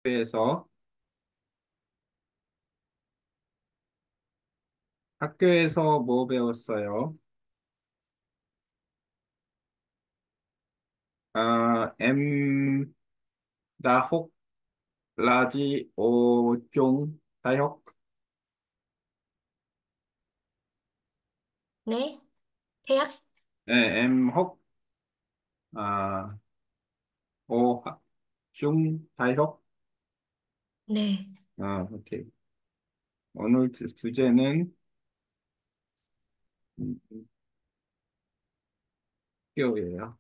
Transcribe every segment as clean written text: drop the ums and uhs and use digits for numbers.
학교에서 학교에서 뭐 배웠어요? 나혹 라지 오종 다혁 네, 해약? 엠혹 아, 오 중 다혁 네, 오케이. 오늘 주제는 학교예요.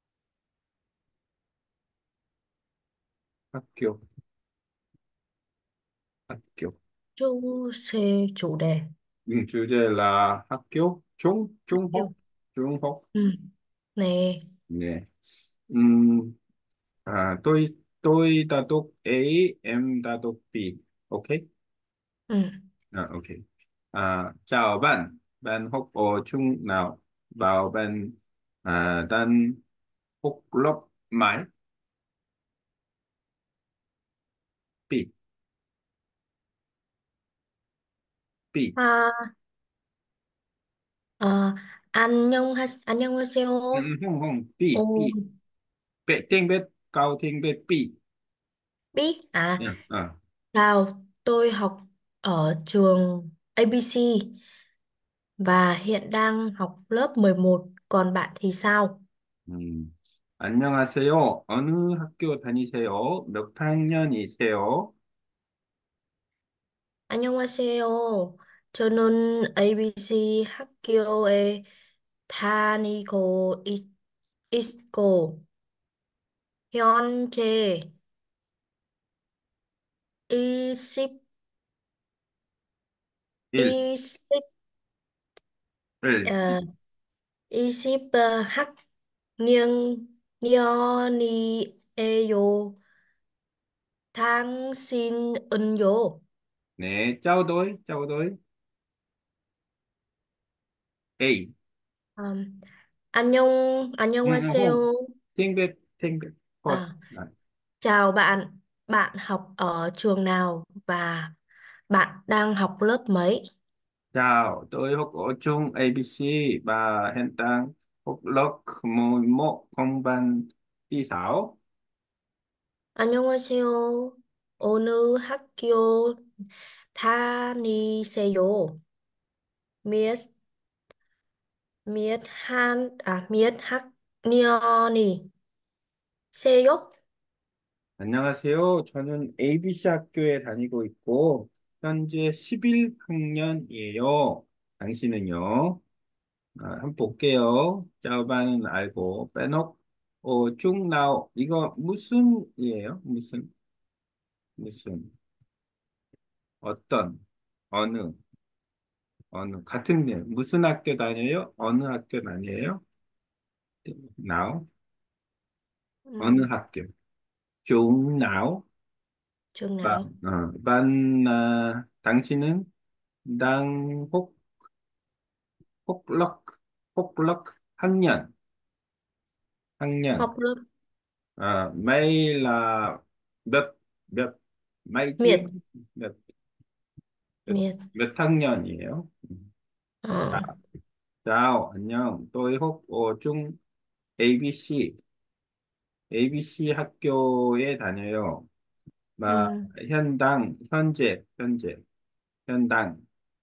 학교, 학교. chú C chủ đề. 주제 là 학교 Yêu. 중học 중học. Ừ. Nè. 네. 음, tôi ta túc A, em ta túc B. 오케이? Ừ. Ok. Chào bạn. Bạn học ở chung nào? Bảo bạn đang học lớp mấy? B. B. À, 안녕하세요. Không, không. B. B. Ô, Bé tiếng biết. Cao tiếng biết B. biết. À, Yeah. chào, tôi học ở trường ABC và hiện đang học lớp 11. Còn bạn thì sao? 안녕하세요. 어느 학교 다니세요? 몇 학년이세요? 안녕하세요. 저는 ABC 학교에 다니고 있고, 현재 20, 1. 20, 1. 어, 20 학년, 년이에요. 당신은요? 네. cháu tôi. A. 음, không. 안녕하세요. tiếng biết. First. À, chào bạn, bạn học ở trường nào và bạn đang học lớp mấy? Chào, tôi học ở trường ABC và hiện đang học lớp 11 công văn đi sáu. 안녕하세요. 어느 학교 다니세요? 몇, 몇 학년이세요? 안녕하세요. 저는 ABC 학교에 다니고 있고, 현재 11학년이에요. 당신은요? 한번 볼게요. 짜오바는 알고, 빼놓, 쭉 나오. 이거 무슨 이에요? 무슨, 어떤, 어느, 같은 일. 무슨 학교 다녀요? 어느 학교 다녀요? 나오. 어느 음, 학교? 중 nào? trường Bạn, nào? 당신은 đang hút lok, hút lok 학년. Học lớp Mấy là 몇, 몇, mấy chia, miệt, 몇, 몇, miệt. 몇 학년이에요? 자, Ờ, chào, 안녕. tôi hút ở 중 ABC, ABC 학교에 다녀요. 마, 현당,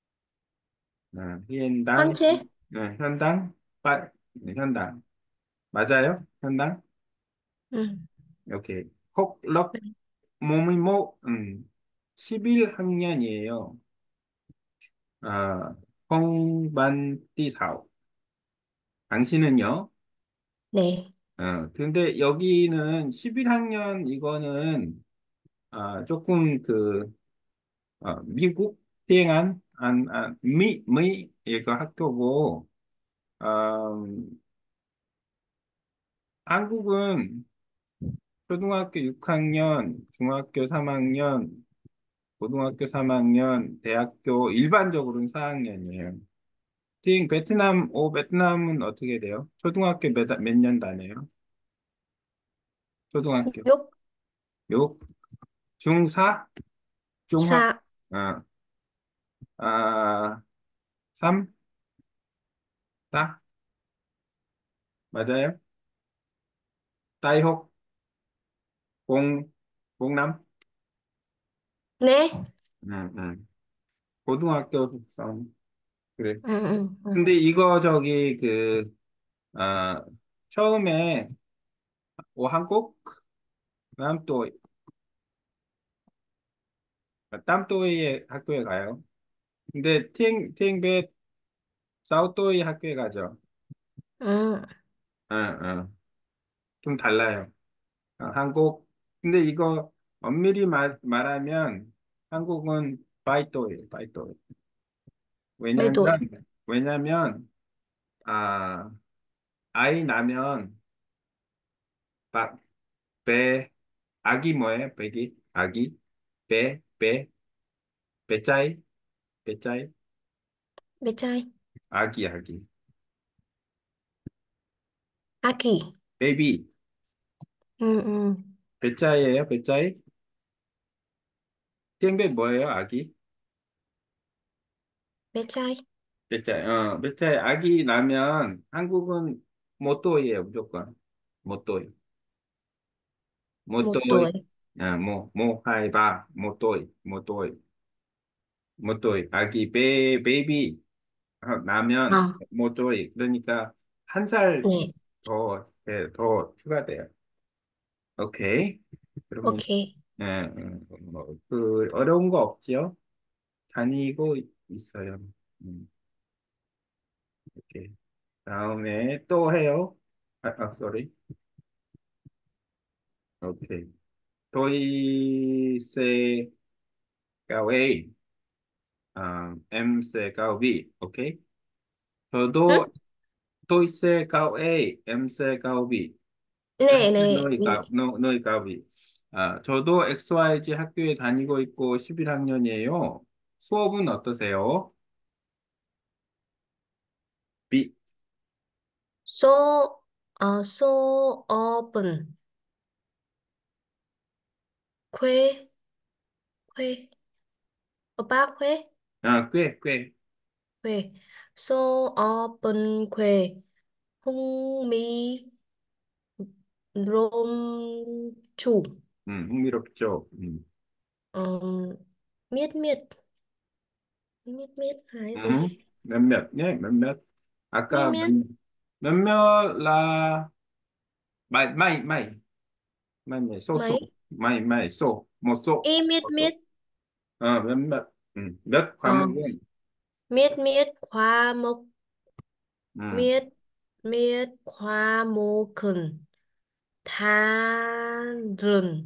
현당, 현재? 현당, 현당. 맞아요? 현당? Ừ. 이렇게 혹럭 모미모 11학년이에요. 아, 홍반띠사오. 당신은요? 네. 근데 여기는 11학년 이거는 조금 미국 비행한 미 이거 학교고 한국은 초등학교 6학년, 중학교 3학년, 고등학교 3학년, 대학교 일반적으로는 4학년이에요. 베트남은 어떻게 돼요? 초등학교 몇 년 다녀요? 초등학교. Giúp. 6, 중사, 중학, 사, 어, 삼, 따, 맞아요? 따이혹, 공, 공남, 네? 응, 응. 고등학교 싸움. 그래. 응, 응, 응. 근데 이거 저기 처음에 한국, 남도, 남도의 학교에 가요. 근데 팅베 사우도의 학교에 가죠. 응. 응, 응. 좀 달라요. 한국, 근데 이거 엄밀히 말하면 한국은 바이또예요, 바이또. Mấy tuổi? 왜냐면, 아, 아이 나면, 바, 배, 아기 뭐예요? 배기? 아기? 배짜이? 배짜이? Bé trai. 아기. Aki. 베이비. Ừ, ừ. 배짜이예요, 배짜이? 땡배 뭐예요, 아기? Bé trai. 배짜이. 아기 나면 한국은 모또이에요, 무조건. 모또이. Một 모또이. tuổi. hai, ba, 모또이. 아기, 베이비. 나면 Ờ. 모조이 그러니까 한 살 Nè. 더 추가돼요. 오케이. 그러면 Ok. 그 어려운 거 없지요? 다니고 있어요. 오케이. 다음에 또 해요. sorry. 오케이. Tôi sẽ cao A, em sẽ cao B. 오케이. Ừ? 저도 tôi sẽ cao A, em sẽ cao B. Nè, nè. 너희 가비. 저도 XYZ 학교에 다니고 있고 11학년이에요. 수업은 어떠세요? B. So, so open. Khuê. Khuê. Bác Khuê. 꽤. Khuê. So open Khuê. Hung mi. Rom chủ. 흥미롭죠? Ờ, miết miết. Miết miết hái gì? 몇몇, 네, 몇몇. Miết 아까 miết. 몇몇, 마이, Mấy? Y miết miết. 몇몇, 몇 Ờ, 과목은, miết miết khoa mộc. 음, Miết miết khoa mô khẩn. Tha rừng.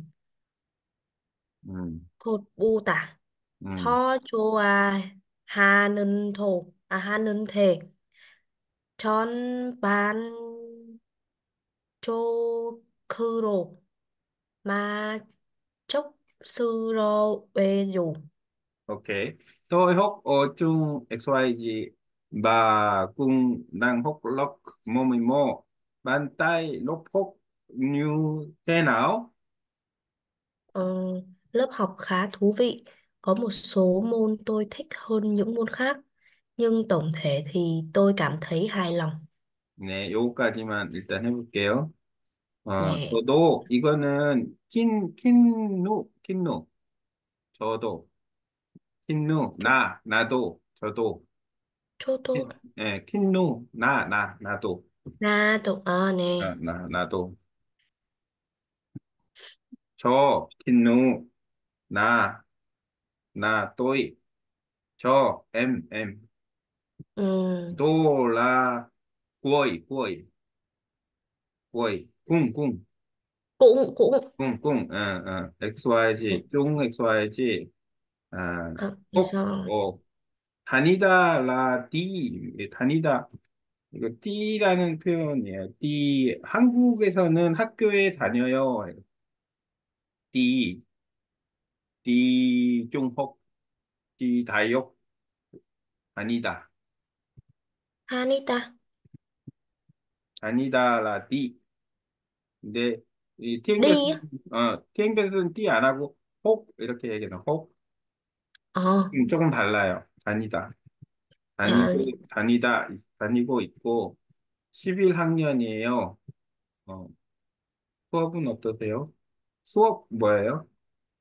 Cột bu tả. 음, Tho chô hà nân thổ. Hà nân thể. Chon bán chô khư rồ. Mà chốc sư rô bê dù. 오케이. Tôi hốc ở chung XYZ và cùng đang hốc lóc mô mì mô. Bàn tay lốc hốc như thế nào? Ờ, lớp học khá thú vị. Có một số môn tôi thích hơn những môn khác. Nhưng tổng thể thì tôi cảm thấy hài lòng. 네, 요거까지만 일단 해볼게요. Nè, 저도 이거는 킨누. 저도. 킨누, 나도, 저도. chô tô. 킨누, 나도. Na, tổ nè. 나도. 킨누, 나, 또이. em. Ừ, 또, 꾸어이. 꿍. cũng. Ừ, XYZ, 중 XYZ, để 꼭, sao? 다니다. 이거 띠라는 표현이에요. 한국에서는 학교에 다녀요. 띠, 띠중혹, 띠다욕, 다니다. Anita. 다니다 띠. 근데 이 Đi á. 티앵베스는 띠 안 하고 혹 이렇게 얘기하는 혹. Ờ, 조금 달라요. 다니다. à, 다니다, 다니고 있고, 11학년이에요. 수업은 어떠세요? 수업 뭐예요?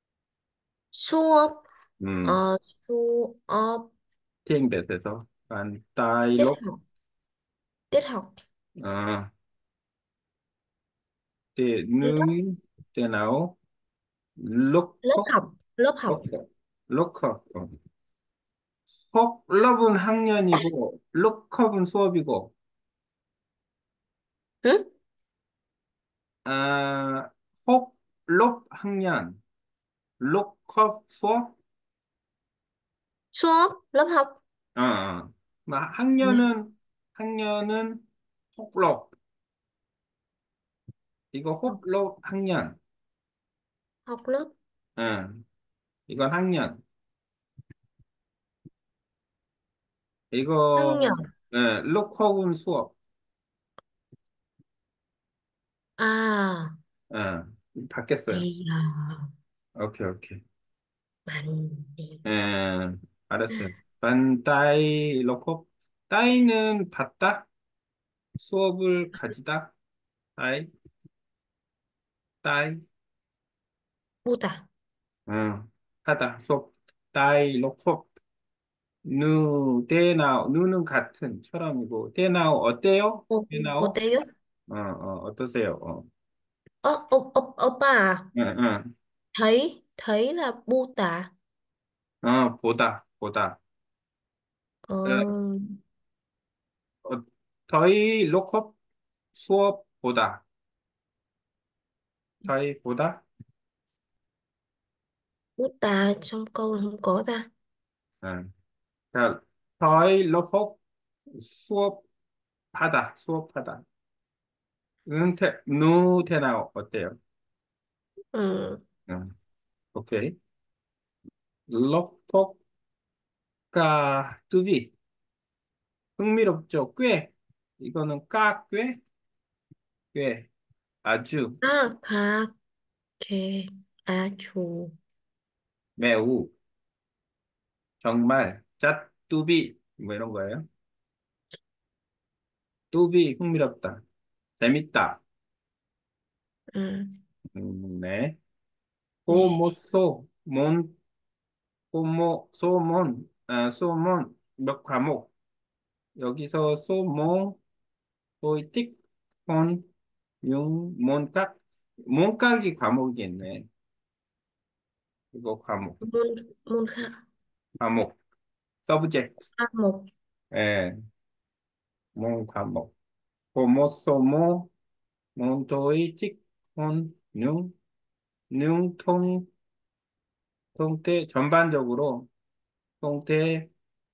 suốt, 음, suốt, tiếng Việt 에서 반타이 tiết lúc học, tiết học, 어, 때 lớp, 능이 때 나오 lớp 로커 học, lớp học. 로커 로커 혹 럽은 학년이고 로컵은 수업이고 Ừ? 아, 혹럽 학년 로컵 수업 Suốt, lớp học. 막 Ừ. 학년은 혹럽 이거 Học, 혹럽 학년 học lớp, 이건 학년 học nhỏ. 이거 로컵은 수업 À, 바뀌었어요. thì 오케이, 오케이. bạn thì 예, 알았어요. 반따이 넣고, 따이는 받다? 수업을 가지다? 따이? 따이? bút à? 하다. 수업. 따이 넣고, 때나우. 누는 같은, 처럼이고, 때나우, 어때요? Ô 때나우? téo. 어떠세요? Oppa à? 응, 응. Thấy là bút à? 보다. Ờ, 어, 어, 더이 넣고, 수업보다. 더이 보다? bút à trong câu là không có ta. 응. 자, 더이 넣고, 수업하다. 누테나 어때요? Ừ. 응, 오케이. 럭폭가 뚜비. 흥미롭죠? 이거는 꽤. 아주, À, khá, kê, à, chú. 매우, 정말, 뚜비. 뭐 이런 거예요. 뚜비, 흥미롭다. 재밌다. Ừ. 네. Nè. 호모소, 소몬, 몇 과목. 여기서 토익, 혼, 몬각, 몬각이 과목이겠네. 이거 Môn, môn khác. 과목, 서브젝트, À, một. 예, 몬 과목. 호모소모, 몬토이틱, 혼, 통태, 전반적으로, 통태,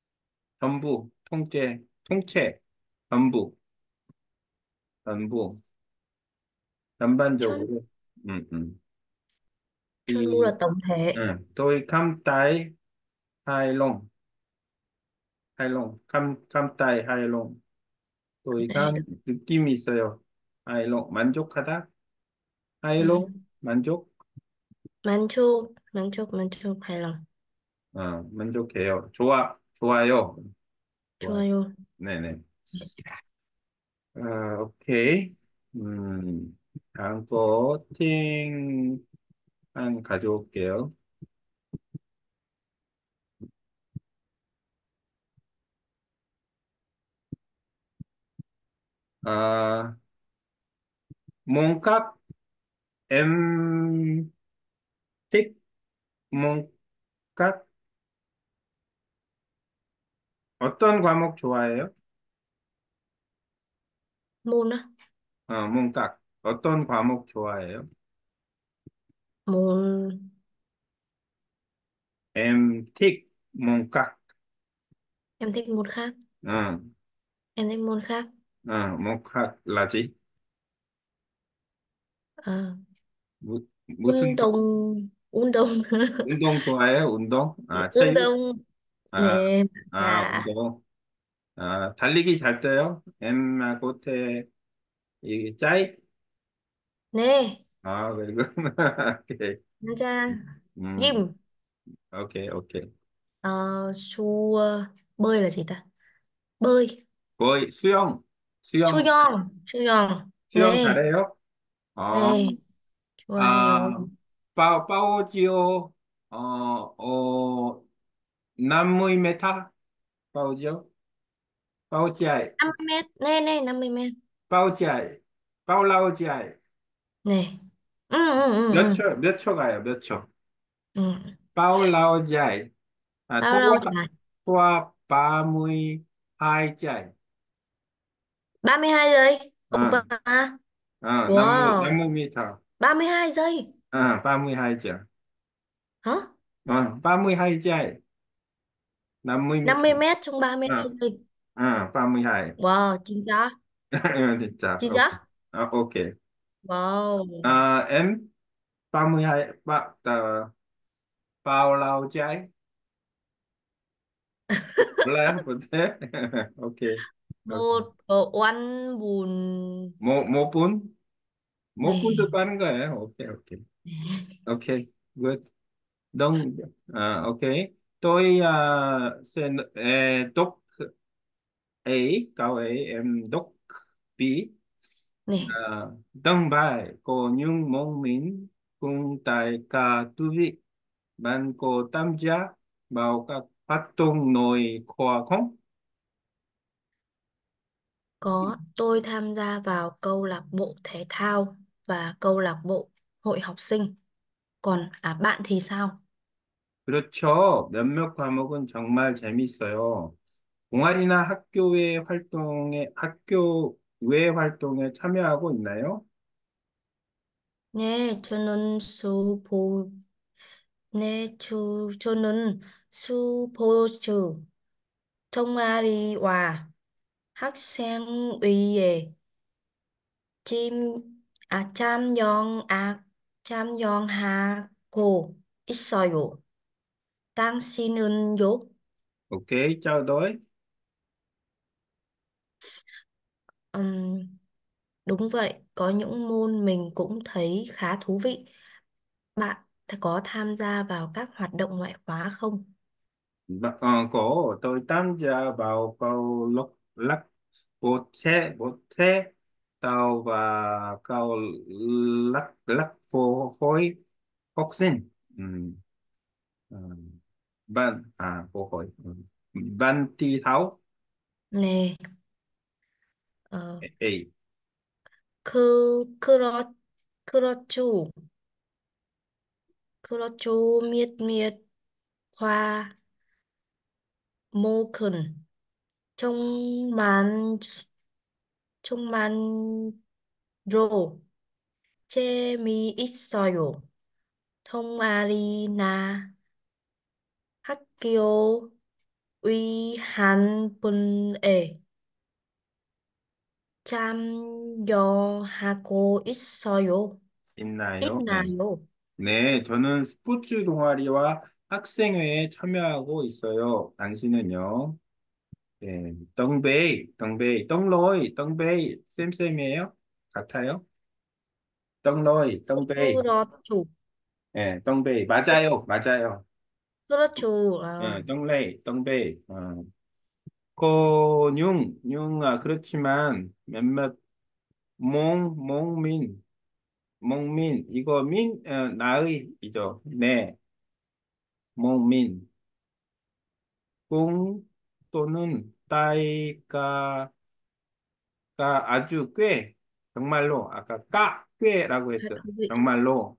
통체, 전부, 전부, Chân, 전반적으로, 음, 음. chân bu là 이, tổng thể. tôi 감따이, 하이롱, 감따이, 하이롱. 또 Đây. 이상 느낌이 있어요. 만족하다? Ừ. 하이로? 만족? Manchu hài lòng. 만족해요. 좋아요. 좋아요. Chua. 네네. 오케이. 다음 거, 한 가져올게요. 아, 몽깍, 엠틱, 몽깍, 어떤 과목 좋아해요? Môn á. 몽깍, 어떤 과목 좋아해요? Môn, 엠틱, 몽깍, em thích môn khác. 어, Em thích môn khác. 몽깍, 라지? Ờ, 무슨 운동, 운동 좋아해요? 운동? 체육? 운동 아, nè là 운동. 달리기 잘 떠요? 고테, 짜이? nè 그리고, 오케이. nha cha. 음, Gym. 오케이, 오케이. Bơi là gì ta? Bơi. 거의 수영, 수영, 수영. 수영. 수영 네. 잘해요? 어, 네. 좋아요. 아, 빠오지오, 남무이 메타, 빠오지오, 빠오지아이, 50 mét. Nè nè 50 mét. 빠오지아이, 빠올라오지아이. Nè. Ừ ừ ừ ừ. 몇 초 가요, 몇 초? Ừ. 빠올라오지아이. 아, Bao lâu thì bạn? 토와, 빠무이, 하이지아이. 32 giây. Ồ 어, bà. Wow. 남무 미터. 32 giây. 빠무이 하이지아이. Hả? 빠무이 하이지아이. 남무 미터. 50 mét trong 32 어, giây. 빠무이 하이. Wow, chính xác. 진짜. Chính 오케이. xác. 오케이. Wow. em 빠무이 하이, 빠올라오지아이. 몰라요? 못해? 오케이. 오케이. Một oanh buồn. 뭐 분? 뭐 분도 Nè. 빠는 거예요. 오케이, 오케이. 오케이. good. Đông, ok. Tôi sẽ đúc ấy, câu ấy em đúc bí. Nè. Đông bài có những món miếng cùng tại cả tu vị. Bạn có tham gia vào các hoạt động nội khoa không? Có, tôi tham gia vào câu lạc bộ thể thao và câu lạc bộ hội học sinh. Còn bạn thì sao? 그렇죠. 몇몇 과목은 정말 재밌어요. 동아리나 학교 외 활동에 참여하고 있나요? 네, 저는 스포츠 동아리와 학생회에 찜, 참여하고 있어요. 당신은요? Ok, trao đổi. Ừm, đúng vậy, có những môn mình cũng thấy khá thú vị. Bạn có tham gia vào các hoạt động ngoại khóa không? Cổ tôi tham gia vào câu lắc bột xe tàu và câu lắc lắc phối học sinh. Ừ. Câu hỏi. Ban thi tháo. 네, 어, A. 그렇, 그렇죠. 그렇죠. miết khoa mô khẩn. Trong màn, trong màn rồ. 재미있어요. 동아리나 학교 위한 분에 참여하고 있어요. 있나요? 네. 있나요? 네, 저는 스포츠 동아리와 학생회에 참여하고 있어요. 당신은요? 네, 덩베이, 쌤이에요? 같아요? 덩베이. 그렇죠. 예, 덩베이. 맞아요. 그렇죠. 예, 아, 덩베이. 그렇지만 몇몇 몽민, 이거 나의이죠. 네, 몽민, 꿍 또는 따이가 아주 정말로, 아까 꽤라고 khá 했죠. thú vị. 정말로,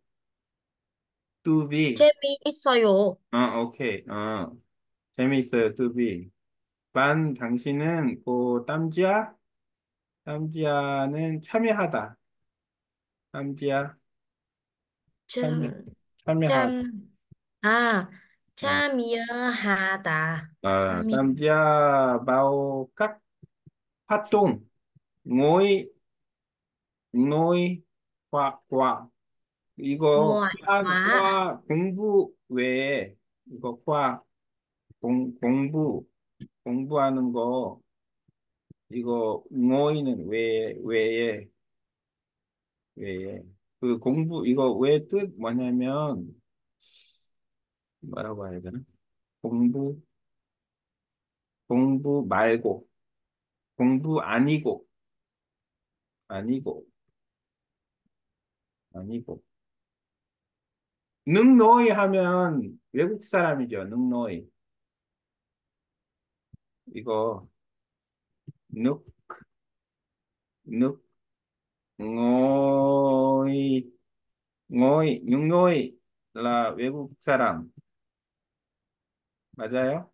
뚜비, 재미있어요. 오케이, 재미있어요, 뚜비. 당신은 땀지아는 참여하다. 땀지아, 참여, 참, 참여하다. 참, à, 어, 참여하다. 참여, 땀지아 vào các hoạt động ngồi ngồi khoa 이거 ngoại khóa. 공부 외에 이거 공부 공부하는 거 이거 ngồi 외에 그 공부 이거 외 뜻 뭐냐면 뭐라고 해야 되나? 공부, 공부 말고, 공부 아니고, 아니고, 아니고. 능노이 하면 외국 사람이죠. 능노이. 이거, 능, 능, ngồi ngồi là 외국 사람 맞아요?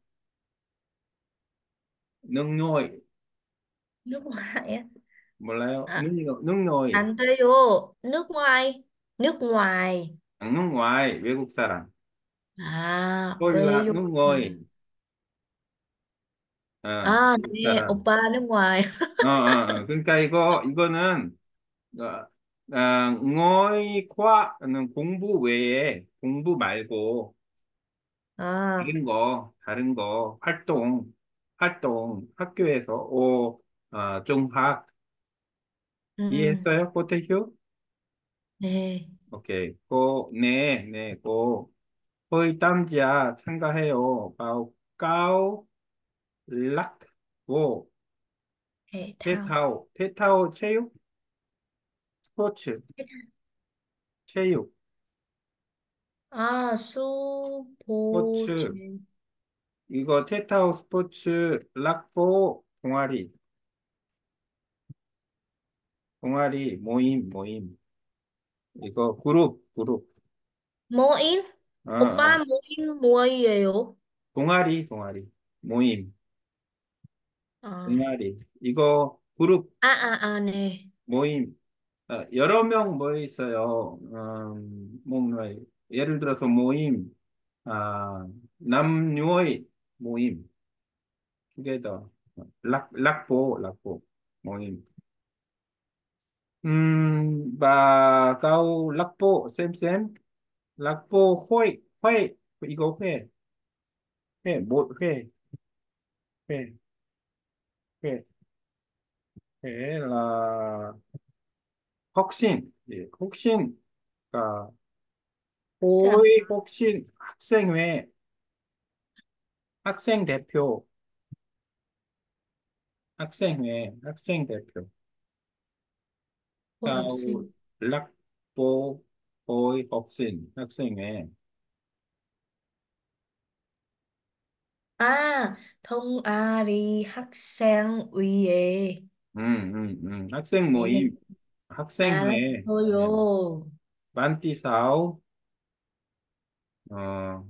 능노이 Nước ngoài á. 몰라요? À, 능노이 anh 돼요. Nước ngoài. Nước ngoài. nước ngoài 외국 사람 À, tôi là 돼요. nước ngoài À, 외국 nè, 사람 oppa nước ngoài. 그러니까 이거는 ngồi 과는 공부 외에 공부 말고 À, 다른 거 활동 학교에서 종학 ừ, 이해했어요? 포테휴? nè, 오케이. 고 거의 땀지야 참가해요. cao lắc 고 thể thao. 태타오 체육 스포츠 체육 À, su, pu, 스포츠 chi. 이거 태타오 스포츠 락보 동아리 모임 이거 그룹 Moin. 어, Oppa 어. moin 뭐예요? 동아리 모임 À, 동아리 이거 그룹 nè. 모임 여러 명 모여 있어요. 뭐, 예를 들어서 모임, 남녀의 모임, together, 락보, 모임. cao 락보, 쌤, 락보, 이거 회, 회, 회 là 혁신, 예, 혁신, Sao? 혁신 학생회, 학생 대표, 학생 대표. Hội học Cao sinh. lắc vô hội học sinh, À, thông a đi hắc sang uy ê. 학생 Nè, 모임, 학생회, 알았어요. 만띠사오, 어,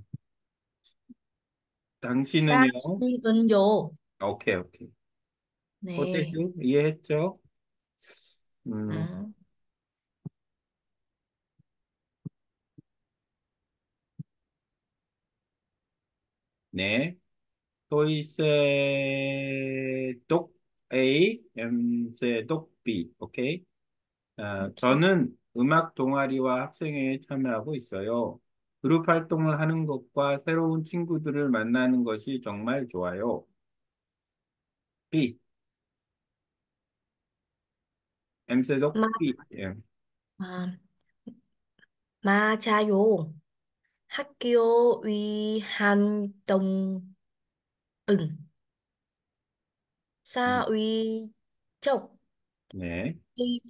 당신은요? 당신은요. 오케이. 네. 호텔도 이해했죠? 음, 아, 네. Tôi sẽ đọc A, em sẽ đọc B, 오케이? 오케이. 저는 음악 동아리와 학생회에 참여하고 있어요. 그룹 활동을 하는 것과 새로운 친구들을 만나는 것이 정말 좋아요. B, 엠세독 마, B. 예. 아, 마자요. 학교 위 활동 응. 음, 사위 쪽. 네. 기,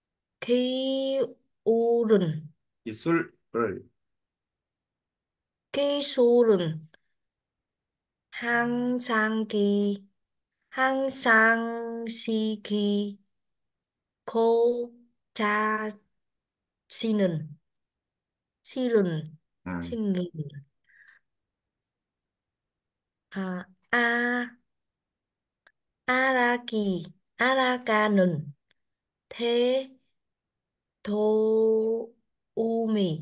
기울은. 기술을, 기술은 항상기, 항상시기, 고, 자, 씨는, 실은, 음, 실은, 아, 아라기, 아라가는, 태, 도, 우미,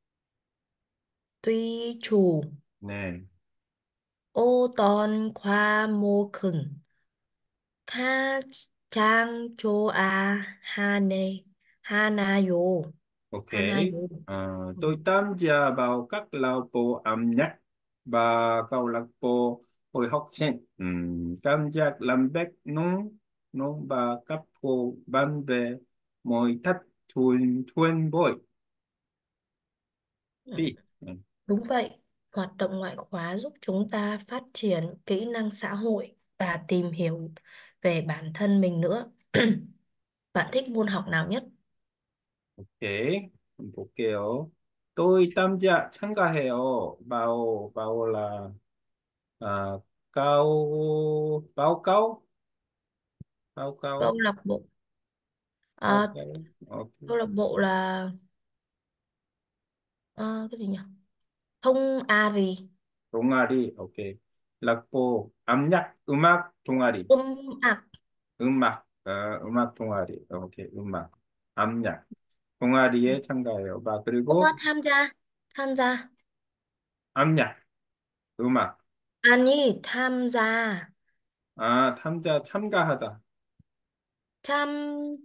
tuy chủ, 네. ô ton khoa mô khửng, kha trang chô a, ha nê, ha na yo, ha na Ok. yo. Tôi tham gia vào các câu bộ âm nhạc và câu lạc bộ hội học sinh. Cảm giác làm việc nông và các cô bạn bè mỗi thắt thuyền thuyền bồi. Ừ, B. đúng vậy. Hoạt động ngoại khóa giúp chúng ta phát triển kỹ năng xã hội và tìm hiểu về bản thân mình nữa. Bạn thích môn học nào nhất? 오케이. 한번 볼게요. tôi tham gia 참가해요. bao là à, Câu cao lạc bộ. báo À, cáo. Ok. câu lạc bộ là cái gì nhỉ? Thông Ari. 동아리. 오케이. 락보 암약 음악 동아리. 악. 음악 동아리. 오케이. 음악 암약 동아리에 참가해요. 그리고 tham gia. Tham gia. 암약 음악. 아니, tham gia. 참가하다. 참,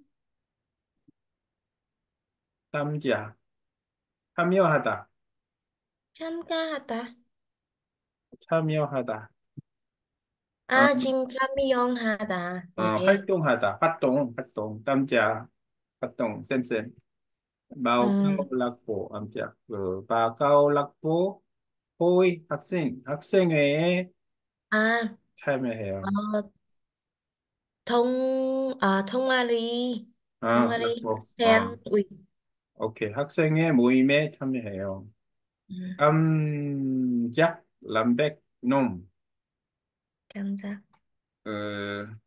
참자 참여하다. 참가하다. 참여하다. 어, 아, 지금 참여하다. 네. 활동하다. 활동. 땀자. 활동. 쌤. 음, 마카오락보. 암자. 마카오락보. 호의 학생회에 à, 참여해요. ờ, thông Mari 락보. sen ui. 오케이. 학생회 모임에 참여해요. Ừ, 깜짝 람백 놈. cảm giác. 어,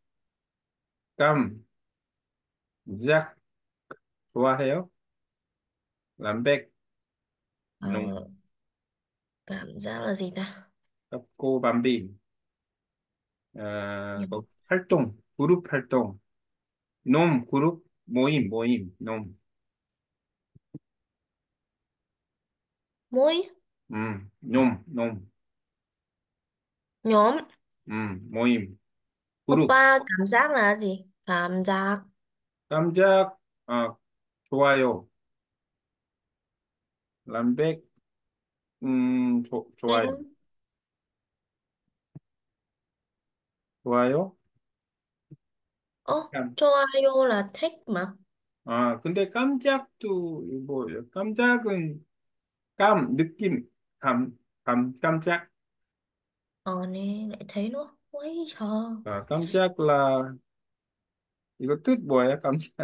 깜짝 좋아해요? 람백 놈. Ờ, cảm giác là gì ta? 깝고 밤비. Nhầm. 그룹 활동. 그룹, 놈. Mối. 놈, Nhóm. 모임, 그룹. Oppa cảm giác là gì? Cảm giác. 깜짝, 좋아요. 람백, 좋아요. Thích. 좋아요? Ồ, 깜- cho IO là thích mà. 근데 깜짝도, 뭐, 깜짝은, 느낌, 깜짝. Ờ nè, lại thấy nó quấy trời. 깜짝 이거 뜻 뭐예요, 깜짝?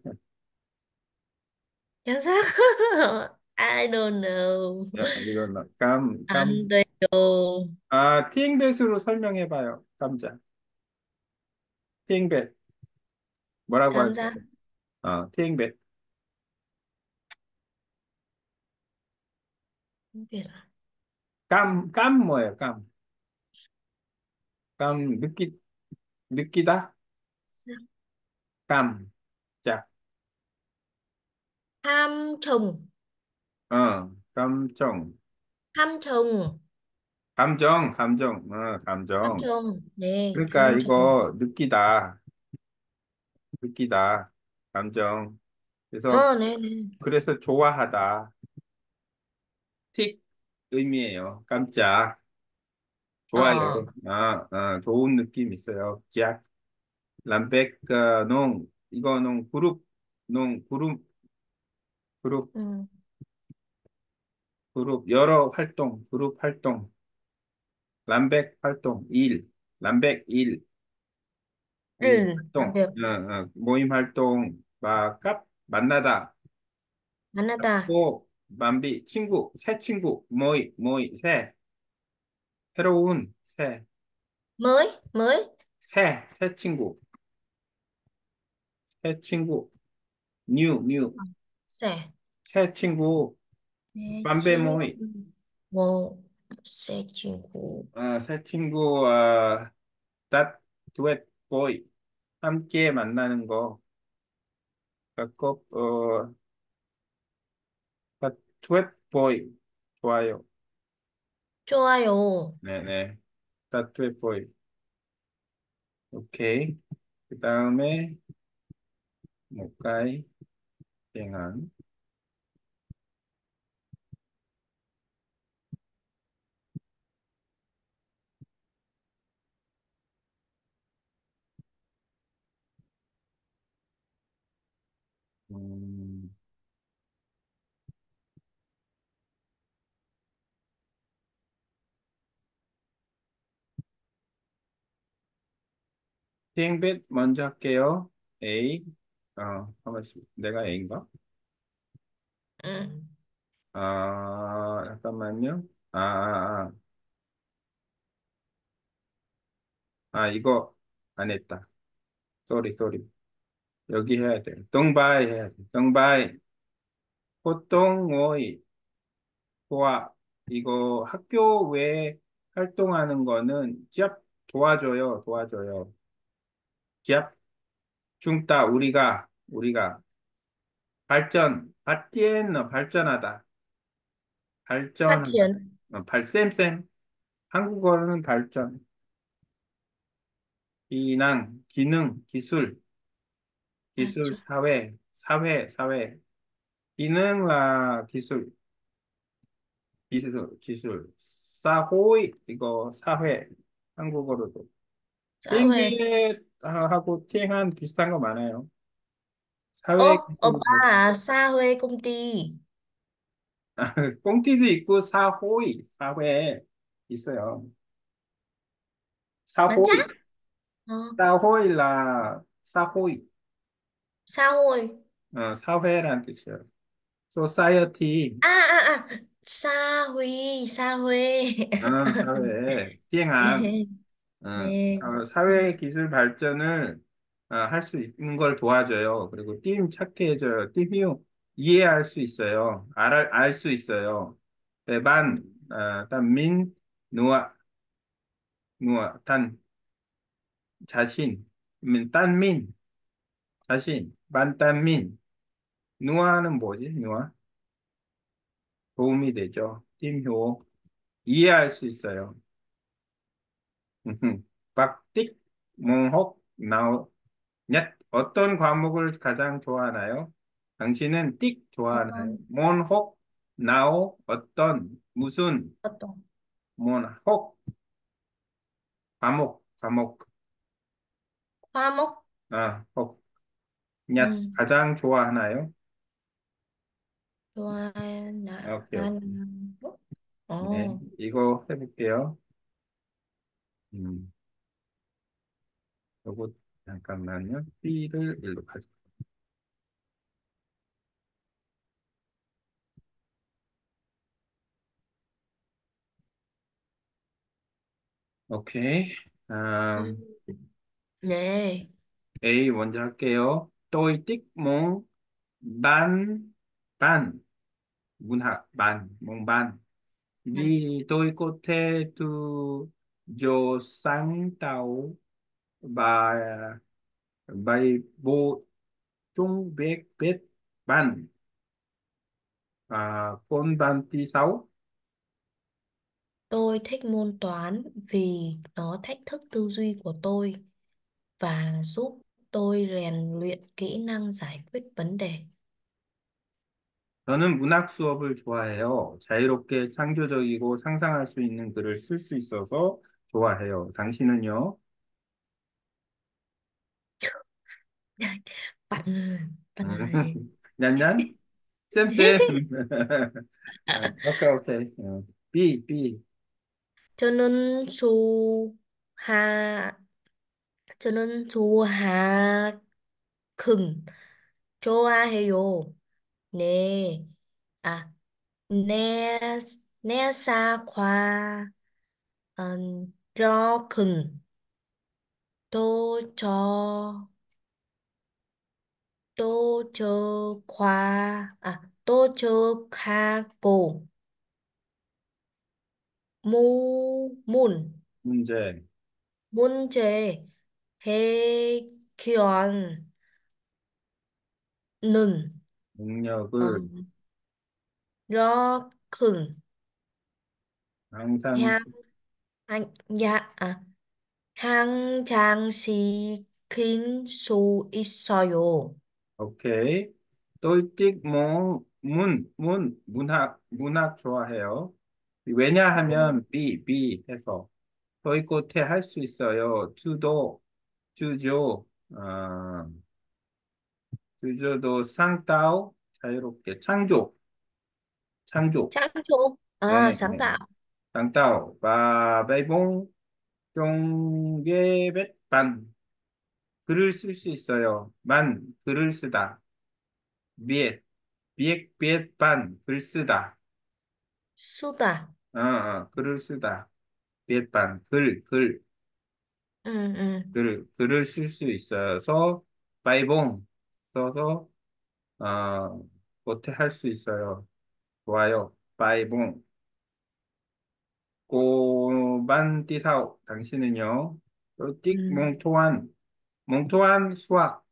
Cảm giác. I don't know. 야, 이건, Anh tôi đồ. 티잉벳으로 설명해봐요, 깜짝. 티잉벳. 뭐라고 Cảm 할까요? giác. 티잉벳. Tiếng Việt à? 깜 뭐예요, 느끼다? Sao? 깜짝. Ham trồng. 감정. Ham trồng. Ham 감정. trồng. Nè, 그러니까 ham trồng. 이거 느끼다, 감정. 그래서, Ờ, nè, nè. 그래서 좋아하다. 틱 의미예요. 깜짝. 좋아요. Ờ. 좋은 느낌 있어요. 짝. 람백, 이거는 그룹, Ừ. 그룹 활동. 람백 활동, 람백 Ừ, làm 활동, việc. 모임 활동, 만나다, Bắn ta. 새 친구, 새로운, Mới. 새 친구, new, Sẻ. 새 친구, Xe 빰베 chinh. 모이, Ngô. Xe chinh cú. 새 친구, that, duet, boy, 함께 만나는 거, 갖고, duet, boy, 좋아요. 좋아요. 네네. 따뜻해 보이. 오케이. 그 다음에 못가이 땡한. 음, 비행벳 먼저 할게요. A. 내가 A인가? 응. 잠깐만요. 이거 안 했다. 쏘리, 쏘리. 여기 해야 돼. 동바이 해야 돼. 동바이. 보통의 도와. 이거 학교 외에 활동하는 거는 짭 도와줘요. 도와줘요. 짭 중따 우리가 발전하다. Phát 발전하다. triển. 발쌤쌤. 한국어로는 발전. 기능, 기술, 발전. 사회. 기능 기술. 이거 사회. 한국어로도. xã hội. 띵게하고 팅한 비슷한 거 많아요. 사회 Ô, ở 기술 ba à, xa Huê công ty. 꽁티도 있고 사회 있어요. Bán 사호이, chắc. Ờ, 사호이, xã hội. 사회란 뜻이에요. society, Sa Huy, Sa Huê. 사회, 띵한, Nè. 사회 기술 발전을 할 수 있는 걸 도와줘요. 그리고 팀 찾게 해줘요. 팀이 이해할 수 있어요. 알 수 있어요. 반, 누아, 자신, 자신, 누아는 뭐지? 누아? 도움이 되죠. 팀효, 이해할 수 있어요. 박틱, 몽혹, 어떤 과목을 가장 좋아하나요? 당신은 띡 좋아하나요? 몬혹, 무슨, 어떤 몬혹, 과목, khoa mốc. 혹, Ừ. 가장 좋아하나요? Hoa 오케이, là 오케이. 네, 어. 이거 해볼게요. 음, 요거, 잠깐만요. B를 일로 가져. 오케이. Ừ. 음, Nè. A 먼저 할게요. tôi thích môn ban ban môn ban Ừ. vì tôi có thể tự do sáng tạo và bài bổ sung việc biết ban con ban thứ sáu. Tôi thích môn toán vì nó thách thức tư duy của tôi và giúp tôi rèn luyện kỹ năng giải quyết vấn đề. 저는 문학 수업을 좋아해요. 자유롭게 창조적이고 상상할 수 있는 글을 쓸 수 있어서 좋아해요. 당신은요? Bạn bạn 음, ơi. 냔냔? 쌤쌤. 오케이, 오케이. B. 저는 하 저는 좋아하큰 좋아해요. 네. 아, 네, 내사과 ro khừng tô cho tô chơ tô chơ kha cổ mu mun 문제. 문제 해결은 능력을 ro khừng 항상, 향 한- 야, 한 장시킨 수 있어요. 오케이. 문학 좋아해요. 왜냐하면, B 해서. 토익고태 할 수 있어요. 주조, 어, 주조도 상따오, 자유롭게, 창조. Trang chủ 네, sáng tạo. 상따오, 바이봉, 종계뱃반. 글을 쓸 수 있어요. 만, 글을 쓰다. 비엣, 비엣, 반, 글 쓰다. 쓰다. 글을 쓰다. 비엣, 반, 글. 응, 응. 글을 쓸 수 있어서 바이봉 써서 어떻게 할 수 있어요. 좋아요. 바이봉 고반띠사오 당신은요. 띡 응. 몽토한 수학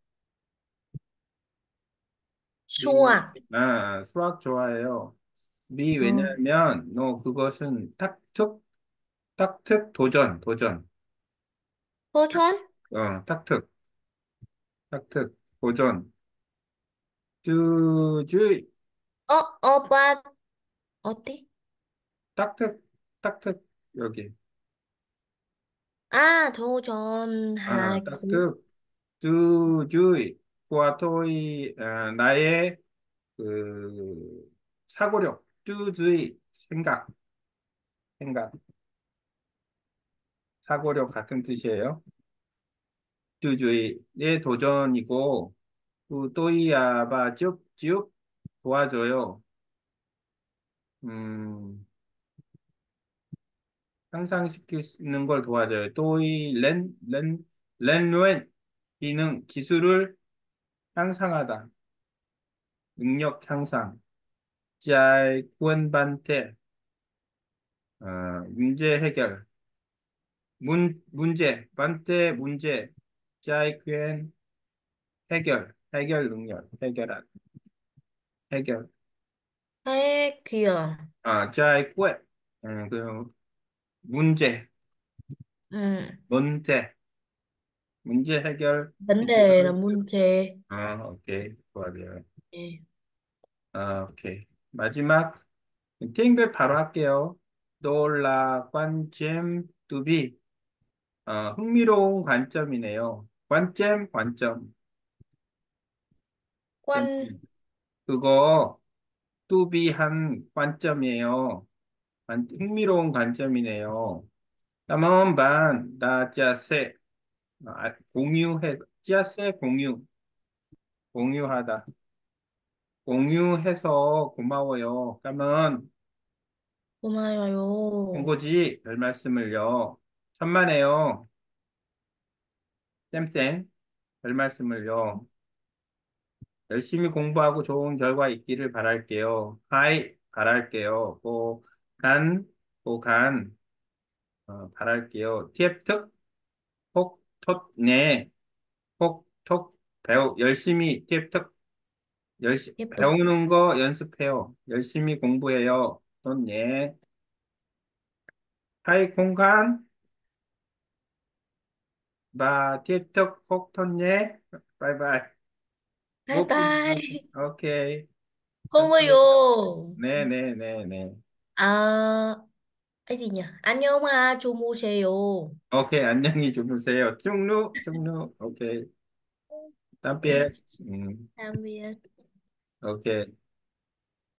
수학. 수학 좋아해요. 미 어. 왜냐하면 너 그것은 탁특 도전 호전? 탁특 도전 쭈쭈이 봐. 어디? 탁특 탁특 여기 아, 도전하기. 탁특 쭈쭈이 구아토이 나의 그 사고력 쭈쭈이 생각 사고력 같은 뜻이에요. 쭈쭈이의 도전이고 그 또이아바 쭉쭉 도와줘요. 음, 향상시키는 걸 도와줘요. 또이 렌wen 기술을 향상하다. 능력 향상. 짜이 구원반테 문제 해결. 반테 문제. 짜이 구엔 해결 능력, 해결. 해귀여. 짜이 구에 그 문제, 응. 문제, 문제 해결 vấn đề là 기술을. 문제. 오케이, 좋아요. 네. 오케이. 마지막 팅배 바로 할게요. 놀라 관점 두비. 흥미로운 관점이네요. 관점. Quan 그거 뚜비한 관점이에요. 흥미로운 관점이네요. 까만 나짜세 공유해 짜세 공유하다 공유해서 고마워요. 까만 고마워요. 한고지 별 말씀을요. 천만에요. 쌤쌤 별 말씀을요. 열심히 공부하고 좋은 결과 있기를 바랄게요. 하이 바랄게요. 고간 바랄게요. 티앱특 혹톳네 혹톡 열심히 팁톡 Tiếp tục. 배우는 거 연습해요. 열심히 공부해요. 돈 예. 하이 공간 바 팁톡 혹톤 예. 바이바이. Bye 못 끝났어. bye. 오케이. 고마워요. 네네네네. 아, cái gì nhỉ? 안녕하 주무세요. 오케이. 안녕히 주무세요. 쭉누. 오케이. 땀삐에. Tạm biệt. 오케이.